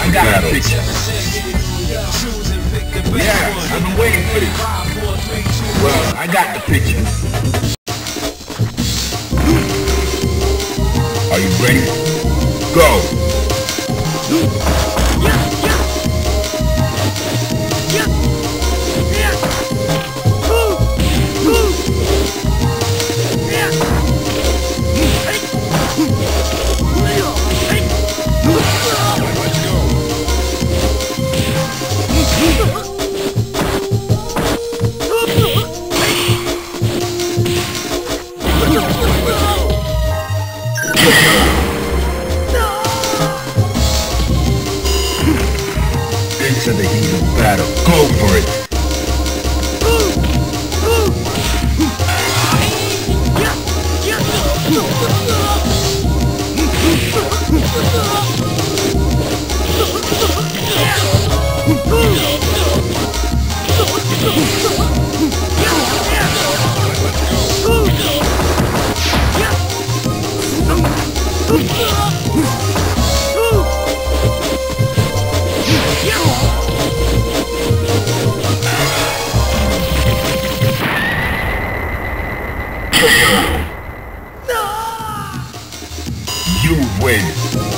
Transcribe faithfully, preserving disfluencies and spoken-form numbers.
I got the picture. Yeah, I've been waiting for this. Well, I got the picture. Are you ready? Go! Into the heat of battle. Go for it! You win.